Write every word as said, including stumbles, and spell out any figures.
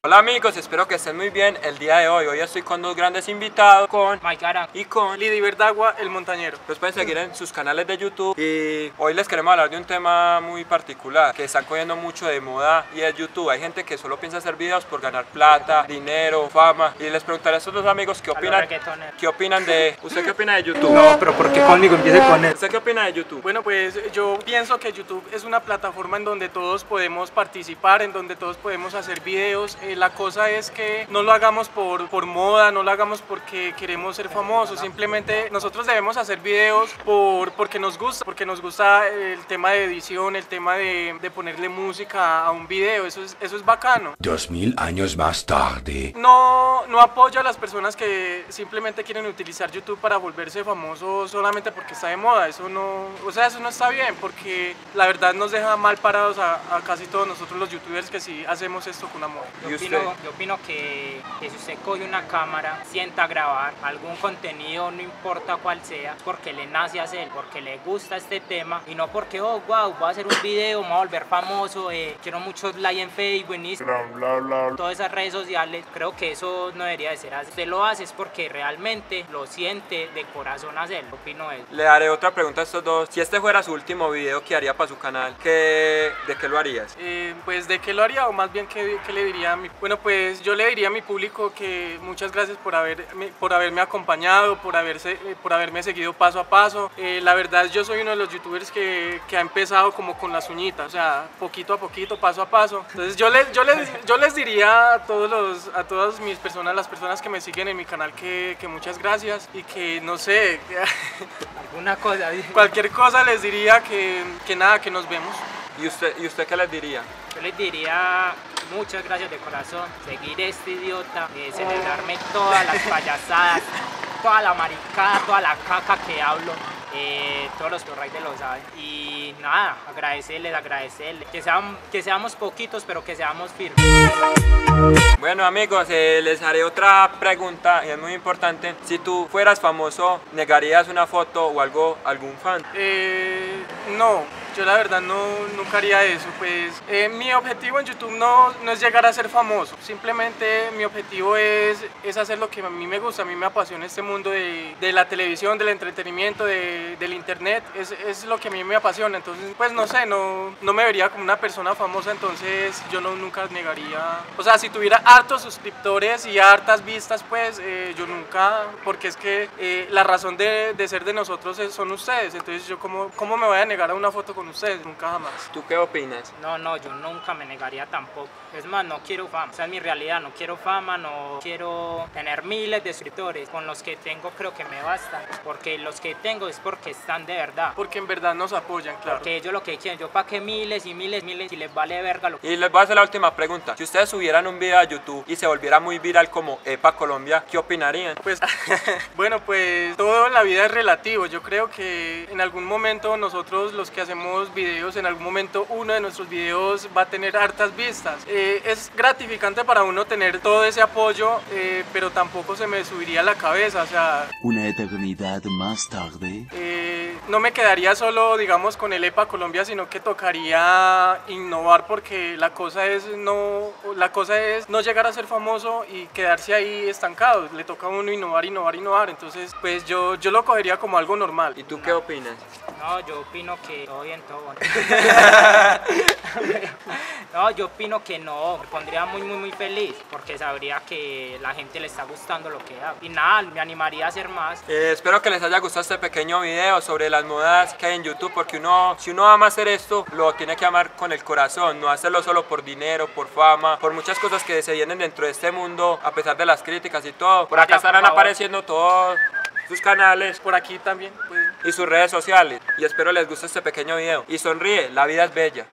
Hola amigos, espero que estén muy bien el día de hoy. Hoy estoy con dos grandes invitados, con Mike Ara y con Lidy Verdagua, el montañero. Los pueden seguir en sus canales de YouTube y hoy les queremos hablar de un tema muy particular que están cogiendo mucho de moda y es YouTube. Hay gente que solo piensa hacer videos por ganar plata, dinero, fama y les preguntaré a estos dos amigos qué opinan, qué opinan de... ¿Usted qué opina de YouTube? No, pero ¿por qué conmigo? Empiece con él. ¿Usted qué opina de YouTube? Bueno, pues yo pienso que YouTube es una plataforma en donde todos podemos participar, en donde todos podemos hacer videos. Eh, la cosa es que no lo hagamos por, por moda, no lo hagamos porque queremos ser famosos. Simplemente nosotros debemos hacer videos por, porque nos gusta, porque nos gusta el tema de edición, el tema de, de ponerle música a un video. Eso es, eso es bacano. Dos mil años más tarde. No, no apoyo a las personas que simplemente quieren utilizar YouTube para volverse famosos solamente porque está de moda. Eso no, o sea, eso no está bien, porque la verdad nos deja mal parados a, a casi todos nosotros los youtubers que sí hacemos esto con amor. Yo opino, yo opino que, que si usted coge una cámara, sienta a grabar algún contenido, no importa cuál sea, es porque le nace hacer, porque le gusta este tema y no porque, oh, wow, voy a hacer un video, me voy a volver famoso, eh, quiero muchos likes en Facebook, en Instagram, bla, bla, bla. Todas esas redes sociales. Creo que eso no debería de ser así. Usted lo hace es porque realmente lo siente de corazón hacerlo. Opino eso. Le haré otra pregunta a estos dos. Si este fuera su último video que haría para su canal, ¿qué, ¿de qué lo harías? Eh, pues de qué lo haría, o más bien qué, qué le diría a mi... Bueno, pues yo le diría a mi público que muchas gracias por, haber, por haberme acompañado, por, haberse, por haberme seguido paso a paso. Eh, la verdad, yo soy uno de los youtubers que, que ha empezado como con las uñitas, o sea, poquito a poquito, paso a paso. Entonces yo les, yo les, yo les diría a, todos los, a todas mis personas, las personas que me siguen en mi canal, que, que muchas gracias y que, no sé, alguna cosa. Cualquier cosa les diría que, que nada, que nos vemos. ¿Y usted, ¿Y usted qué les diría? Yo les diría muchas gracias de corazón, seguir este idiota, eh, celebrarme todas las payasadas, toda la maricada, toda la caca que hablo, eh, todos los de lo saben. Y nada, agradecerles, agradecerles, que, sean, que seamos poquitos, pero que seamos firmes. Bueno amigos, eh, les haré otra pregunta y es muy importante. Si tú fueras famoso, ¿negarías una foto o algo a algún fan? Eh, no, yo la verdad no, nunca haría eso. Pues eh, mi objetivo en YouTube no, no es llegar a ser famoso. Simplemente mi objetivo es, es hacer lo que a mí me gusta. A mí me apasiona este mundo de, de la televisión, del entretenimiento, de, del internet. Es, es lo que a mí me apasiona. Entonces, pues no sé, no, no me vería como una persona famosa. Entonces yo no, nunca negaría. O sea, si tuviera hartos suscriptores y hartas vistas, pues eh, yo nunca, porque es que eh, la razón de, de ser de nosotros es, son ustedes. Entonces yo cómo, cómo me voy a negar a una foto con ustedes, nunca jamás. ¿Tú qué opinas? No, no, yo nunca me negaría tampoco. Es más, no quiero fama, esa es mi realidad, no quiero fama, no quiero tener miles de suscriptores. Con los que tengo creo que me bastan, porque los que tengo es porque están de verdad. Porque en verdad nos apoyan, claro. Porque ellos lo que quieren, yo para que miles y miles, miles, y les vale verga lo que... Y les voy a hacer la última pregunta. Si ustedes subieran un video a YouTube y se volviera muy viral como Epa Colombia, ¿qué opinarían? Pues, bueno, pues todo en la vida es relativo. Yo creo que en algún momento nosotros los que hacemos videos, en algún momento uno de nuestros videos va a tener hartas vistas. Eh, es gratificante para uno tener todo ese apoyo, eh, pero tampoco se me subiría a la cabeza, o sea... Una eternidad más tarde... Eh, no me quedaría solo, digamos, con el Epa Colombia, sino que tocaría innovar, porque la cosa es no, la cosa es no llegar a ser famoso y quedarse ahí estancado. Le toca a uno innovar, innovar, innovar. Entonces, pues yo, yo lo cogería como algo normal. ¿Y tú qué opinas? No, yo opino que todo bien, todo bueno. No, yo opino que no, me pondría muy, muy, muy feliz, porque sabría que la gente le está gustando lo que hago. Y nada, me animaría a hacer más. Eh, espero que les haya gustado este pequeño video sobre las modas que hay en YouTube, porque uno, si uno ama hacer esto, lo tiene que amar con el corazón, no hacerlo solo por dinero, por fama, por muchas cosas que se vienen dentro de este mundo, a pesar de las críticas y todo. Por acá estarán apareciendo todos sus canales, por aquí también, pues. Y sus redes sociales. Y espero les guste este pequeño video. Y sonríe, la vida es bella.